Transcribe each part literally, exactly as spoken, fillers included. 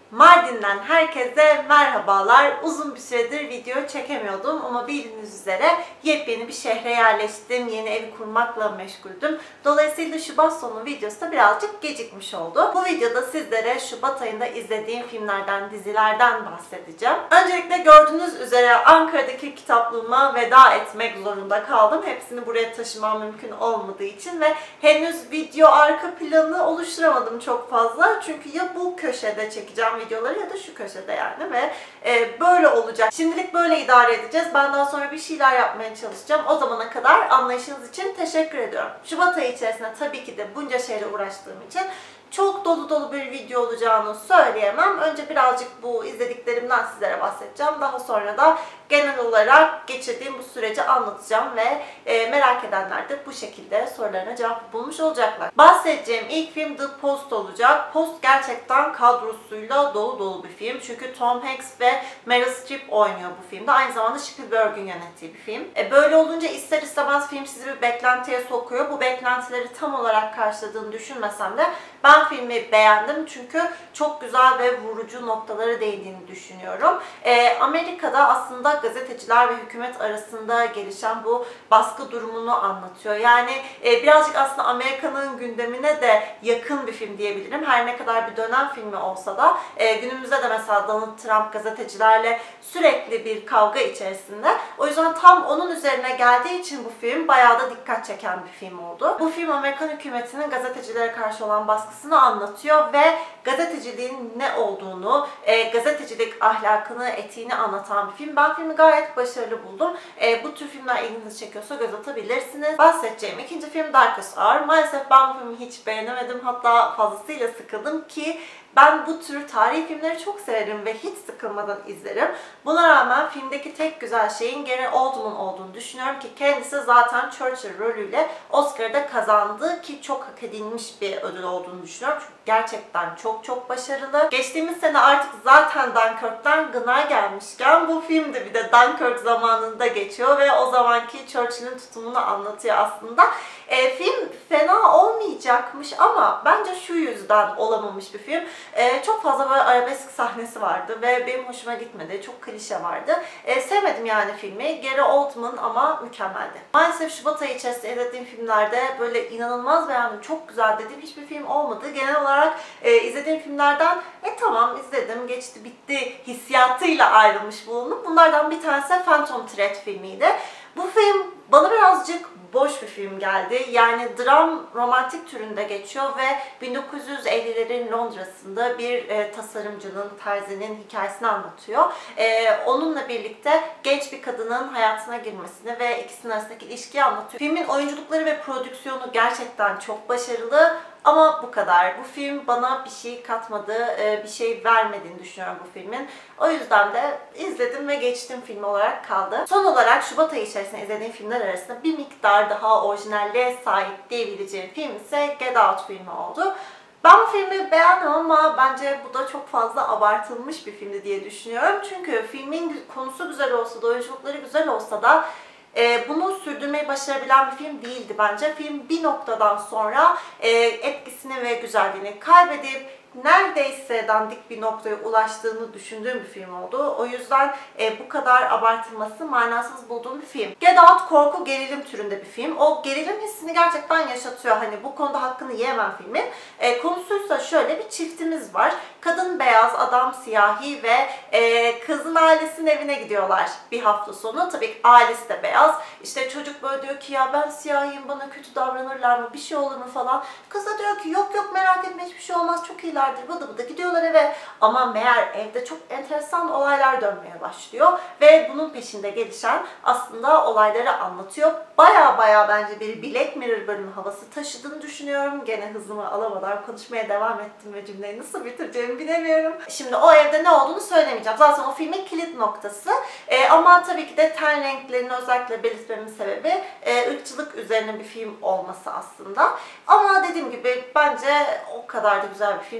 Mardin'den herkese merhabalar. Uzun bir süredir video çekemiyordum ama bildiğiniz üzere yepyeni bir şehre yerleştim. Yeni evi kurmakla meşguldüm. Dolayısıyla Şubat sonu videosu da birazcık gecikmiş oldu. Bu videoda sizlere Şubat ayında izlediğim filmlerden, dizilerden bahsedeceğim. Öncelikle gördüğünüz üzere Ankara'daki kitaplığıma veda etmek zorunda kaldım. Hepsini buraya taşımam mümkün olmadığı için ve henüz video arka planı oluşturamadım çok fazla. Çünkü ya bu köşede çekeceğim videoları ya da şu köşede yani ve e, böyle olacak. Şimdilik böyle idare edeceğiz. Ben daha sonra bir şeyler yapmaya çalışacağım. O zamana kadar anlayışınız için teşekkür ediyorum. Şubat ayı içerisinde tabii ki de bunca şeyle uğraştığım için çok dolu dolu bir video olacağını söyleyemem. Önce birazcık bu izlediklerimden sizlere bahsedeceğim. Daha sonra da genel olarak geçirdiğim bu süreci anlatacağım ve e, merak edenler de bu şekilde sorularına cevap bulmuş olacaklar. Bahsedeceğim ilk film The Post olacak. Post gerçekten kadrosuyla dolu dolu bir film. Çünkü Tom Hanks ve Meryl Streep oynuyor bu filmde. Aynı zamanda Spielberg'ün yönettiği bir film. E, böyle olunca ister istemez film sizi bir beklentiye sokuyor. Bu beklentileri tam olarak karşıladığını düşünmesem de ben filmi beğendim çünkü çok güzel ve vurucu noktalara değindiğini düşünüyorum. E, Amerika'da aslında gazeteciler ve hükümet arasında gelişen bu baskı durumunu anlatıyor. Yani e, birazcık aslında Amerika'nın gündemine de yakın bir film diyebilirim. Her ne kadar bir dönem filmi olsa da e, günümüzde de mesela Donald Trump gazetecilerle sürekli bir kavga içerisinde. O yüzden tam onun üzerine geldiği için bu film bayağı da dikkat çeken bir film oldu. Bu film Amerikan hükümetinin gazetecilere karşı olan baskısını anlatıyor ve gazeteciliğin ne olduğunu, e, gazetecilik ahlakını, etiğini anlatan bir film. Ben filmi gayet başarılı buldum. E, bu tür filmler ilginizi çekiyorsa göz atabilirsiniz. Bahsedeceğim ikinci film Darkest Hour. Maalesef ben bu filmi hiç beğenemedim. Hatta fazlasıyla sıkıldım ki ben bu tür tarihi filmleri çok severim ve hiç sıkılmadan izlerim. Buna rağmen filmdeki tek güzel şeyin Gary Oldman olduğunu düşünüyorum ki kendisi zaten Churchill rolüyle Oscar'da kazandı ki çok hak edilmiş bir ödül olduğunu düşünüyorum. Çünkü gerçekten çok çok başarılı. Geçtiğimiz sene artık zaten Dunkirk'ten gına gelmişken bu film de bir de Dunkirk zamanında geçiyor ve o zamanki Churchill'in tutumunu anlatıyor aslında. E, film fena olmayacakmış ama bence şu yüzden olamamış bir film. E, çok fazla böyle arabesk sahnesi vardı ve benim hoşuma gitmedi. Çok klişe vardı. E, sevmedim yani filmi. Gary Oldman ama mükemmeldi. Maalesef Şubat ayı içerisinde izlediğim filmlerde böyle inanılmaz beğendim, çok güzel dediğim hiçbir film olmadı. Genel olarak e, izlediğim filmlerden e tamam izledim, geçti, bitti hissiyatıyla ayrılmış bulundum. Bunlardan bir tanesi Phantom Thread filmiydi. Bu film bana birazcık boş bir film geldi. Yani dram, romantik türünde geçiyor ve bin dokuz yüz ellilerin Londra'sında bir e, tasarımcının, terzinin hikayesini anlatıyor. E, onunla birlikte genç bir kadının hayatına girmesini ve ikisinin arasındaki ilişkiyi anlatıyor. Filmin oyunculukları ve prodüksiyonu gerçekten çok başarılı. Ama bu kadar. Bu film bana bir şey katmadı, bir şey vermediğini düşünüyorum bu filmin. O yüzden de izledim ve geçtim film olarak kaldı. Son olarak Şubat ayı içerisinde izlediğim filmler arasında bir miktar daha orijinalliğe sahip diyebileceğim film ise Get Out filmi oldu. Ben bu filmi beğendim ama bence bu da çok fazla abartılmış bir filmdi diye düşünüyorum. Çünkü filmin konusu güzel olsa da, oyunculukları güzel olsa da E, bunu sürdürmeyi başarabilen bir film değildi bence. Film bir noktadan sonra e, etkisini ve güzelliğini kaybedip neredeyse dandik bir noktaya ulaştığını düşündüğüm bir film oldu. O yüzden e, bu kadar abartılması manasız bulduğum bir film. Get Out korku gerilim türünde bir film. O gerilim hissini gerçekten yaşatıyor. Hani bu konuda hakkını yiyemem filmin. E, konusuysa şöyle bir çiftimiz var. Kadın beyaz, adam siyahi ve e, kızın ailesinin evine gidiyorlar bir hafta sonu. Tabii ailesi de beyaz. İşte çocuk böyle diyor ki ya ben siyahiyim, bana kötü davranırlar mı, bir şey olur mu falan. Kız da diyor ki yok yok merak etme hiçbir şey olmaz, çok iyilerdir, bıdı bıdı gidiyorlar eve. Ama meğer evde çok enteresan olaylar dönmeye başlıyor ve bunun peşinde gelişen aslında olayları anlatıyor. Baya baya bence bir Black Mirror bölümü havası taşıdığını düşünüyorum. Gene hızımı alamadan konuşmaya devam ettim ve cümleyi nasıl bitireceğimi bilemiyorum. Şimdi o evde ne olduğunu söylemeyeceğim. Zaten o filmin kilit noktası. Ee, ama tabii ki de ten renklerini özellikle belirtmemin sebebi e, ırkçılık üzerine bir film olması aslında. Ama dediğim gibi bence o kadar da güzel bir film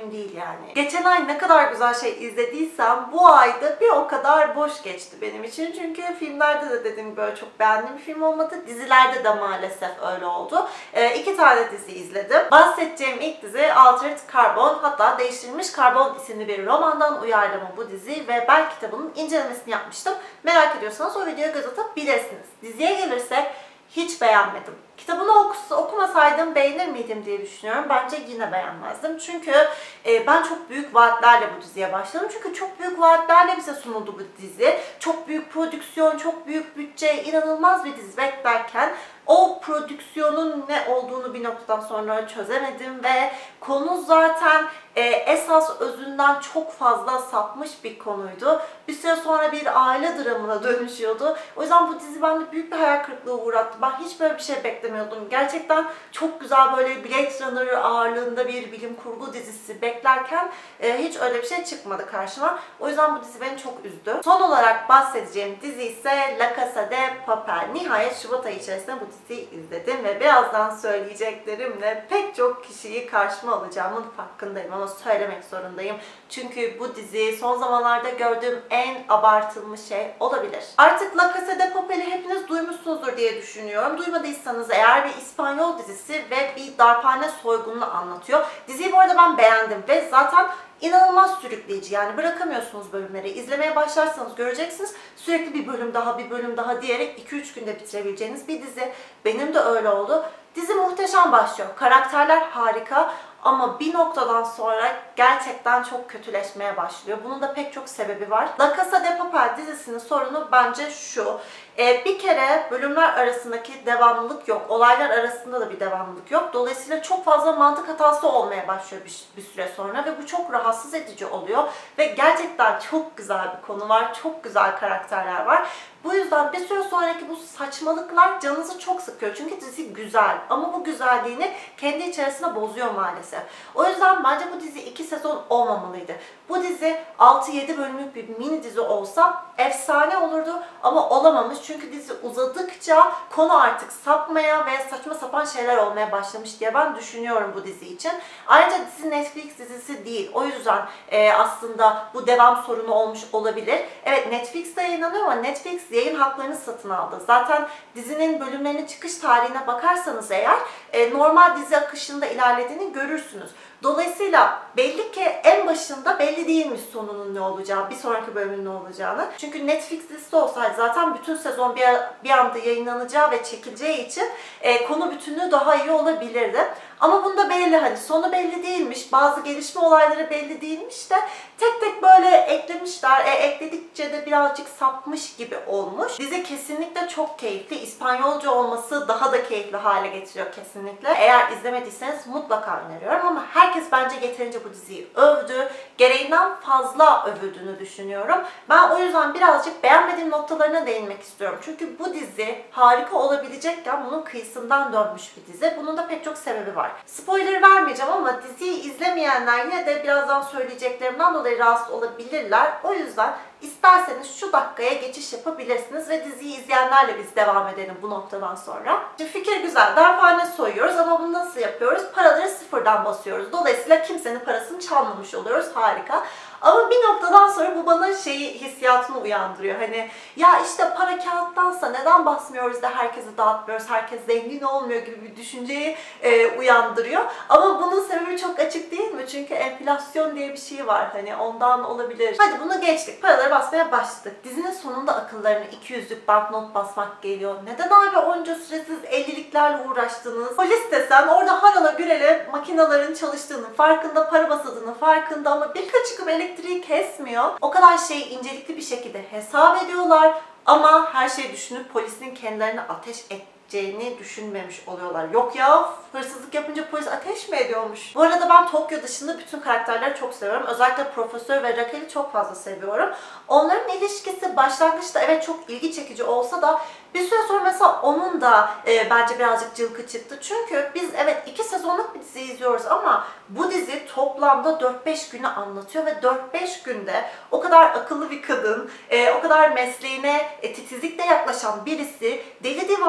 film değil yani. Geçen ay ne kadar güzel şey izlediysem bu ayda bir o kadar boş geçti benim için. Çünkü filmlerde de dediğim gibi böyle çok beğendiğim bir film olmadı. Dizilerde de maalesef öyle oldu. E, iki tane dizi izledim. Bahsedeceğim ilk dizi Altered Carbon, hatta Değiştirilmiş Karbon isimli bir romandan uyarlama bu dizi ve ben kitabının incelemesini yapmıştım. Merak ediyorsanız o videoya göz atabilirsiniz. Diziye gelirsek hiç beğenmedim. Kitabını okus, okumasaydım beğenir miydim diye düşünüyorum. Bence yine beğenmezdim. Çünkü e, ben çok büyük vaatlerle bu diziye başladım. Çünkü çok büyük vaatlerle bize sunuldu bu dizi. Çok büyük prodüksiyon, çok büyük bütçe, inanılmaz bir dizi beklerken o prodüksiyonun ne olduğunu bir noktadan sonra çözemedim ve konu zaten e, esas özünden çok fazla sapmış bir konuydu. Bir süre sonra bir aile dramına dönüşüyordu. O yüzden bu dizi bende büyük bir hayal kırıklığı uğrattı. Ben hiç böyle bir şey beklemiyordum. Gerçekten çok güzel böyle Blade Runner ağırlığında bir bilim kurgu dizisi beklerken e, hiç öyle bir şey çıkmadı karşıma. O yüzden bu dizi beni çok üzdü. Son olarak bahsedeceğim dizi ise La Casa de Papel. Nihayet Şubat ayı içerisinde bu diziyi izledim ve birazdan söyleyeceklerimle pek çok kişiyi karşıma alacağımın farkındayım ama söylemek zorundayım. Çünkü bu dizi son zamanlarda gördüğüm en abartılmış şey olabilir. Artık La Casa de Papel'i hepiniz duymuşsunuzdur diye düşünüyorum. Duymadıysanız eğer bir İspanyol dizisi ve bir darphane soygununu anlatıyor. Diziyi bu arada ben beğendim ve zaten İnanılmaz sürükleyici, yani bırakamıyorsunuz bölümleri. İzlemeye başlarsanız göreceksiniz sürekli bir bölüm daha bir bölüm daha diyerek iki üç günde bitirebileceğiniz bir dizi. Benim de öyle oldu. Dizi muhteşem başlıyor. Karakterler harika ama bir noktadan sonra gerçekten çok kötüleşmeye başlıyor. Bunun da pek çok sebebi var. La Casa de Papel dizisinin sorunu bence şu. Ee, bir kere bölümler arasındaki devamlılık yok. Olaylar arasında da bir devamlılık yok. Dolayısıyla çok fazla mantık hatası olmaya başlıyor bir, bir süre sonra ve bu çok rahatsız edici oluyor. Ve gerçekten çok güzel bir konu var. Çok güzel karakterler var. Bu yüzden bir süre sonraki bu saçmalıklar canınızı çok sıkıyor. Çünkü dizi güzel ama bu güzelliğini kendi içerisinde bozuyor maalesef. O yüzden bence bu dizi iki sezon olmamalıydı. Bu dizi altı yedi bölümlük bir mini dizi olsa efsane olurdu ama olamamış. Çünkü dizi uzadıkça konu artık sapmaya ve saçma sapan şeyler olmaya başlamış diye ben düşünüyorum bu dizi için. Ayrıca dizi Netflix dizisi değil. O yüzden e, aslında bu devam sorunu olmuş olabilir. Evet, Netflix'te yayınlanıyor ama Netflix yayın haklarını satın aldı. Zaten dizinin bölümlerinin çıkış tarihine bakarsanız eğer e, normal dizi akışında ilerlediğini görürsünüz. Dolayısıyla belli ki en başında belli değilmiş sonunun ne olacağı, bir sonraki bölümün ne olacağını. Çünkü Netflix dizisi olsaydı zaten bütün sezon bir, bir anda yayınlanacağı ve çekileceği için e, konu bütünlüğü daha iyi olabilirdi. Ama bunda belli, hani sonu belli değilmiş, bazı gelişme olayları belli değilmiş de tek tek böyle eklemişler. E, ekledikçe de birazcık sapmış gibi olmuş. Dizi kesinlikle çok keyifli. İspanyolca olması daha da keyifli hale getiriyor kesinlikle. Eğer izlemediyseniz mutlaka öneriyorum ama herkes bence yeterince bu diziyi övdü. Gereğinden fazla övüldüğünü düşünüyorum. Ben o yüzden birazcık beğenmediğim noktalarına değinmek istiyorum. Çünkü bu dizi harika olabilecekken bunun kıyısından dönmüş bir dizi. Bunun da pek çok sebebi var. Spoiler vermeyeceğim ama diziyi izlemeyenler yine de birazdan söyleyeceklerimden dolayı rahatsız olabilirler. O yüzden isterseniz şu dakikaya geçiş yapabilirsiniz ve diziyi izleyenlerle biz devam edelim bu noktadan sonra. Şimdi fikir güzel. Darphane soyuyoruz ama bunu nasıl yapıyoruz? Paraları sıfırdan basıyoruz. Dolayısıyla kimsenin parasını çalmamış oluyoruz. Harika. Ama bir noktadan sonra bu bana şeyi hissiyatını uyandırıyor. Hani ya işte para kağıttansa neden basmıyoruz da herkese dağıtmıyoruz, herkes zengin olmuyor gibi bir düşünceyi e, uyandırıyor. Ama bunun sebebi çok açık değil mi? Çünkü enflasyon diye bir şey var. Hani ondan olabilir. Hadi bunu geçtik. Paraları basmaya başladık. Dizinin sonunda akıllarına iki yüzlük banknot basmak geliyor. Neden abi onca süresiz elliliklerle uğraştınız? Polis desen orada harala gürele makinaların çalıştığının farkında, para basıldığının farkında ama bir kaçıkım elektriği kesmiyor. O kadar şeyi incelikli bir şekilde hesap ediyorlar ama her şeyi düşünüp polisin kendilerine ateş edeceğini düşünmemiş oluyorlar. Yok ya, hırsızlık yapınca polis ateş mi ediyormuş? Bu arada ben Tokyo dışında bütün karakterleri çok seviyorum. Özellikle Profesör ve Raquel'i çok fazla seviyorum. Onların ilişkisi başlangıçta evet çok ilgi çekici olsa da bir süre sonra mesela onun da e, bence birazcık cılkı çıktı. Çünkü biz evet iki sezonluk bir dizi izliyoruz ama bu dizi toplamda dört beş günü anlatıyor ve dört beş günde o kadar akıllı bir kadın, e, o kadar mesleğine e, titizlikle yaklaşan birisi deli divane aşık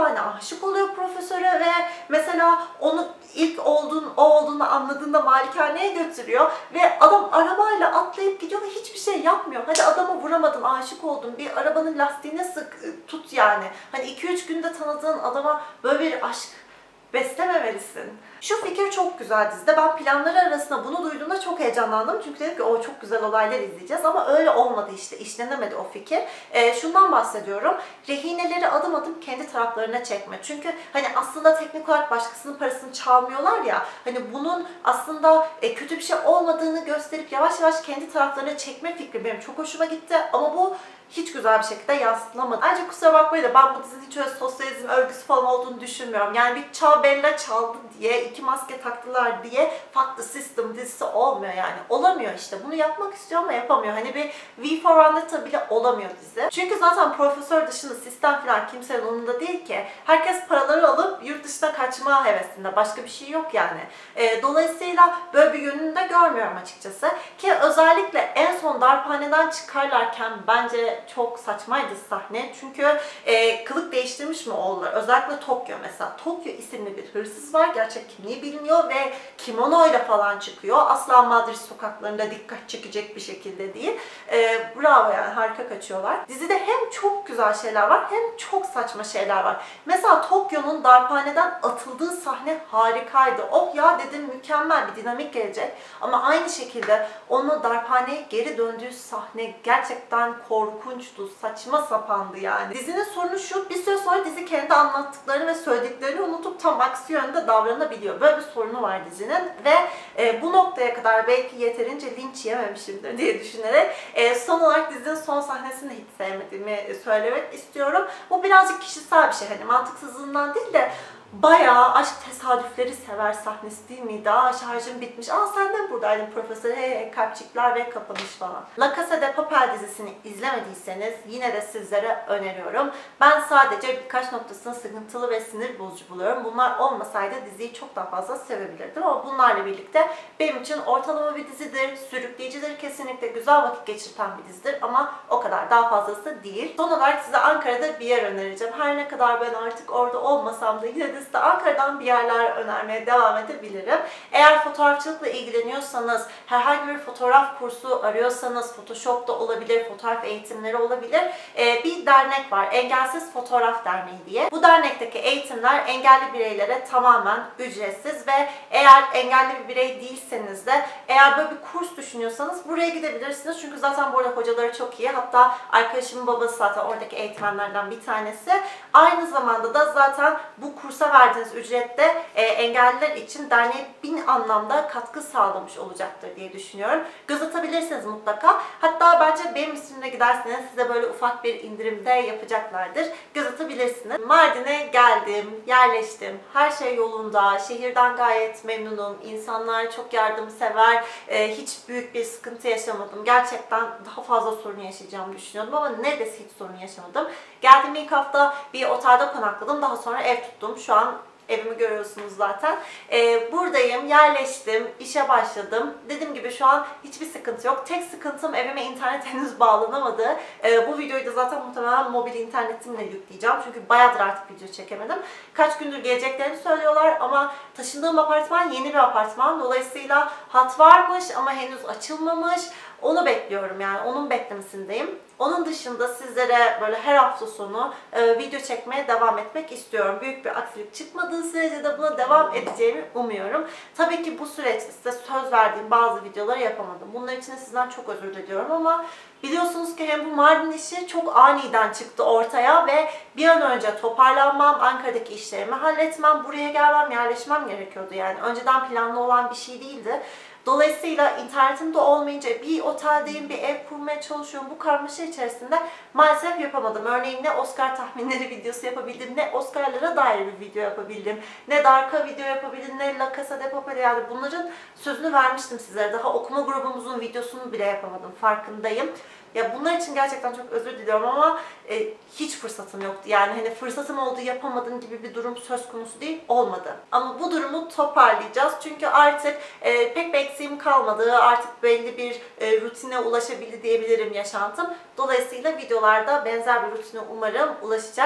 aşık oluyor profesöre ve mesela onu ilk olduğunu, o olduğunu anladığında malikaneye götürüyor ve adam arabayla atlayıp gidiyor ve hiçbir şey yapmıyor. Hadi adamı vuramadın, aşık oldun, bir arabanın lastiğine sık tut yani. Hani iki üç günde tanıdığın adama böyle bir aşk beslememelisin. Şu fikir çok güzel dizide. Ben planları arasında bunu duyduğumda çok heyecanlandım. Çünkü dedim ki o çok güzel olaylar izleyeceğiz ama öyle olmadı işte. İşlenemedi o fikir. E, şundan bahsediyorum. Rehineleri adım adım kendi taraflarına çekme. Çünkü hani aslında teknik olarak başkasının parasını çalmıyorlar ya. Hani bunun aslında e, kötü bir şey olmadığını gösterip yavaş yavaş kendi taraflarına çekme fikri benim çok hoşuma gitti. Ama bu hiç güzel bir şekilde yansıtılamadı. Ayrıca kusura bakmayın da ben bu dizinin hiç öyle sosyalizm örgüsü falan olduğunu düşünmüyorum. Yani bir Çağ Bella çaldı diye, iki maske taktılar diye Fuck the System dizisi olmuyor yani. Olamıyor işte. Bunu yapmak istiyor ama yapamıyor. Hani bir V for Vendetta bile olamıyor dizi. Çünkü zaten profesör dışında sistem falan kimsenin umurunda değil ki. Herkes paraları alıp yurt dışına kaçma hevesinde. Başka bir şey yok yani. E, dolayısıyla böyle bir yönünü de görmüyorum açıkçası. Ki özellikle en son darphaneden çıkarlarken bence çok saçmaydı sahne. Çünkü e, kılık değiştirmiş mi oğullar? Özellikle Tokyo mesela. Tokyo isimli bir hırsız var. Gerçek kimliği biliniyor ve kimono ile falan çıkıyor. Asla Madrid sokaklarında dikkat çekecek bir şekilde değil. E, bravo yani, harika kaçıyorlar. Dizide hem çok güzel şeyler var hem çok saçma şeyler var. Mesela Tokyo'nun darphaneden atıldığı sahne harikaydı. Oh ya dedim, mükemmel bir dinamik gelecek. Ama aynı şekilde onun darphaneye geri döndüğü sahne gerçekten korkunçtu. Saçma sapandı yani. Dizinin sorunu şu: bir süre sonra dizi kendi anlattıklarını ve söylediklerini unutup tam aksi yönde davranabiliyor. Böyle bir sorunu var dizinin ve e, bu noktaya kadar belki yeterince linç yememişimdir diye düşünerek e, son olarak dizinin son sahnesini de hiç sevmediğimi söylemek istiyorum. Bu birazcık kişisel bir şey. Hani mantıksızlığından değil de bayağı aşk tesadüfleri sever sahnesi değil miydi? Aa şarjım bitmiş. Aa sen de buradaydın profesör. Hey hey kalpçikler ve kapanış falan. La Casa de Papel dizisini izlemediyseniz yine de sizlere öneriyorum. Ben sadece birkaç noktasını sıkıntılı ve sinir bozucu buluyorum. Bunlar olmasaydı diziyi çok daha fazla sevebilirdim ama bunlarla birlikte benim için ortalama bir dizidir. Sürükleyicidir. Kesinlikle güzel vakit geçirten bir dizidir ama o kadar, daha fazlası değil. Son olarak size Ankara'da bir yer önereceğim. Her ne kadar ben artık orada olmasam da yine de size Ankara'dan bir yerler önermeye devam edebilirim. Eğer fotoğrafçılıkla ilgileniyorsanız, herhangi bir fotoğraf kursu arıyorsanız, Photoshop'ta olabilir, fotoğraf eğitimleri olabilir. Ee, bir dernek var, Engelsiz Fotoğraf Derneği diye. Bu dernekteki eğitimler engelli bireylere tamamen ücretsiz ve eğer engelli bir birey değilseniz de, eğer böyle bir kurs düşünüyorsanız buraya gidebilirsiniz. Çünkü zaten burada hocaları çok iyi. Hatta arkadaşımın babası zaten oradaki eğitmenlerden bir tanesi. Aynı zamanda da zaten bu kursa verdiğiniz ücrette e, engelliler için derneğe bin anlamda katkı sağlamış olacaktır diye düşünüyorum. Göz atabilirsiniz mutlaka. Hatta bence benim ismimle giderseniz size böyle ufak bir indirimde yapacaklardır. Göz atabilirsiniz. Mardin'e geldim, yerleştim. Her şey yolunda. Şehirden gayet memnunum. İnsanlar çok yardımsever. E, hiç büyük bir sıkıntı yaşamadım. Gerçekten daha fazla sorun yaşayacağımı düşünüyordum ama neredeyse hiç sorun yaşamadım. Geldiğim ilk hafta bir otelde konakladım. Daha sonra ev tuttum. Şu an evimi görüyorsunuz zaten. Ee, buradayım, yerleştim, işe başladım. Dediğim gibi şu an hiçbir sıkıntı yok. Tek sıkıntım evime internet henüz bağlanamadı. Ee, bu videoyu da zaten muhtemelen mobil internetimle yükleyeceğim. Çünkü bayağıdır artık video çekemedim. Kaç gündür geleceklerini söylüyorlar ama taşındığım apartman yeni bir apartman. Dolayısıyla hat varmış ama henüz açılmamış. Onu bekliyorum yani, onun beklemesindeyim. Onun dışında sizlere böyle her hafta sonu e, video çekmeye devam etmek istiyorum. Büyük bir aksilik çıkmadığı sürece de buna devam edeceğimi umuyorum. Tabii ki bu süreçte size söz verdiğim bazı videoları yapamadım. Bunlar için de sizden çok özür diliyorum ama biliyorsunuz ki hem bu Mardin işi çok aniden çıktı ortaya ve bir an önce toparlanmam, Ankara'daki işlerimi halletmem, buraya gelmem, yerleşmem gerekiyordu yani. Önceden planlı olan bir şey değildi. Dolayısıyla internetim de olmayınca bir oteldeyim, bir ev kurmaya çalışıyorum. Bu karmaşa içerisinde maalesef yapamadım. Örneğin ne Oscar tahminleri videosu yapabildim, ne Oscar'lara dair bir video yapabildim, ne Dark'a video yapabildim, ne La Casa de Papel. Yani bunların sözünü vermiştim sizlere. Daha okuma grubumuzun videosunu bile yapamadım, farkındayım. Ya bunlar için gerçekten çok özür diliyorum ama e, hiç fırsatım yoktu. Yani hani fırsatım oldu yapamadım gibi bir durum söz konusu değil, olmadı. Ama bu durumu toparlayacağız. Çünkü artık e, pek bir eksiğim kalmadı. Artık belli bir e, rutine ulaşabildi diyebilirim yaşantım. Dolayısıyla videolarda benzer bir rutine umarım ulaşacak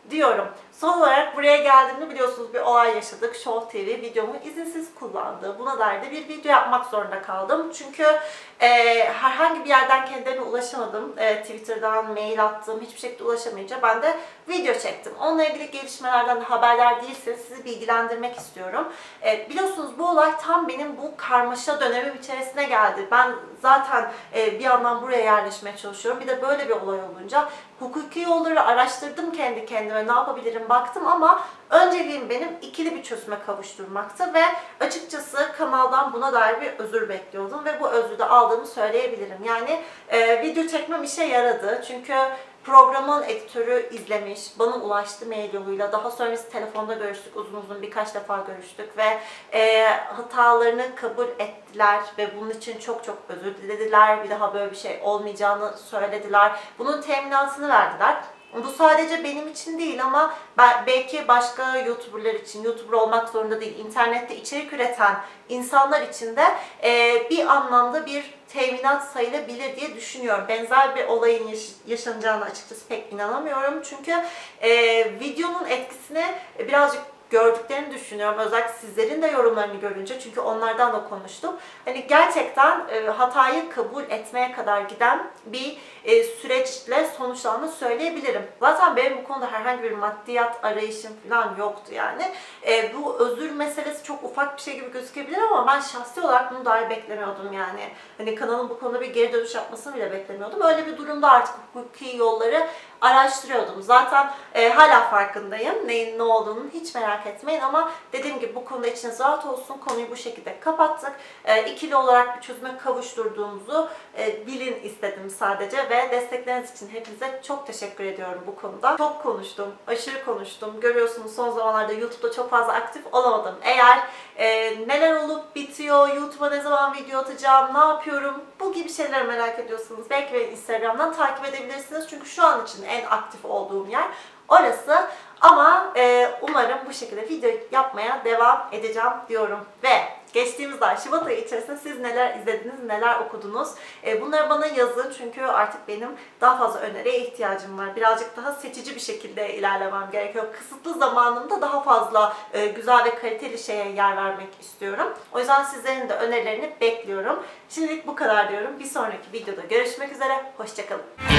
diyorum. Son olarak buraya geldiğimde biliyorsunuz bir olay yaşadık. Show T V videomu izinsiz kullandı. Buna dair de bir video yapmak zorunda kaldım. Çünkü e, herhangi bir yerden kendilerine ulaşamadım. E, Twitter'dan mail attım. Hiçbir şekilde ulaşamayınca ben de video çektim. Onunla ilgili gelişmelerden de haberdar değilseniz sizi bilgilendirmek istiyorum. E, biliyorsunuz bu olay tam benim bu karmaşa dönemim içerisine geldi. Ben zaten e, bir yandan buraya yerleşmeye çalışıyorum. Bir de böyle bir olay olunca hukuki yolları araştırdım kendi kendime, ne yapabilirim baktım ama önceliğim benim ikili bir çözüme kavuşturmaktı ve açıkçası kanaldan buna dair bir özür bekliyordum ve bu özrü de aldığımı söyleyebilirim. Yani e, video çekmem işe yaradı çünkü programın editörü izlemiş, bana ulaştı mail yoluyla. Daha sonra biz telefonda görüştük, uzun uzun birkaç defa görüştük ve e, hatalarını kabul ettiler ve bunun için çok çok özür dilediler. Bir daha böyle bir şey olmayacağını söylediler. Bunun teminatını verdiler. Bu sadece benim için değil ama belki başka YouTuber'lar için, YouTuber olmak zorunda değil, internette içerik üreten insanlar için de bir anlamda bir teminat sayılabilir diye düşünüyorum. Benzer bir olayın yaşanacağına açıkçası pek inanamıyorum. Çünkü videonun etkisini birazcık gördüklerini düşünüyorum. Özellikle sizlerin de yorumlarını görünce, çünkü onlardan da konuştum. Hani gerçekten e, hatayı kabul etmeye kadar giden bir e, süreçle sonuçlandığını söyleyebilirim. Zaten benim bu konuda herhangi bir maddiyat arayışım falan yoktu yani. E, bu özür meselesi çok ufak bir şey gibi gözükebilir ama ben şahsi olarak bunu dahi beklemiyordum yani. Hani kanalın bu konuda bir geri dönüş yapmasını bile beklemiyordum. Öyle bir durumda artık hukuki yolları araştırıyordum. Zaten e, hala farkındayım. Neyin ne olduğunu hiç merak etmeyin ama dediğim gibi bu konuda içiniz rahat olsun. Konuyu bu şekilde kapattık. E, ikili olarak bir çözüme kavuşturduğumuzu e, bilin istedim sadece ve destekleriniz için hepinize çok teşekkür ediyorum bu konuda. Çok konuştum, aşırı konuştum. Görüyorsunuz son zamanlarda YouTube'da çok fazla aktif olamadım. Eğer e, neler olup bitiyor, YouTube'a ne zaman video atacağım, ne yapıyorum, bu gibi şeyleri merak ediyorsanız belki beni Instagram'dan takip edebilirsiniz. Çünkü şu an için en aktif olduğum yer orası. Ama e, umarım bu şekilde video yapmaya devam edeceğim diyorum. Ve geçtiğimiz ay Şubat ayı içerisinde siz neler izlediniz, neler okudunuz? E, bunları bana yazın çünkü artık benim daha fazla öneriye ihtiyacım var. Birazcık daha seçici bir şekilde ilerlemem gerekiyor. Kısıtlı zamanımda daha fazla e, güzel ve kaliteli şeye yer vermek istiyorum. O yüzden sizlerin de önerilerini bekliyorum. Şimdilik bu kadar diyorum. Bir sonraki videoda görüşmek üzere. Hoşça kalın.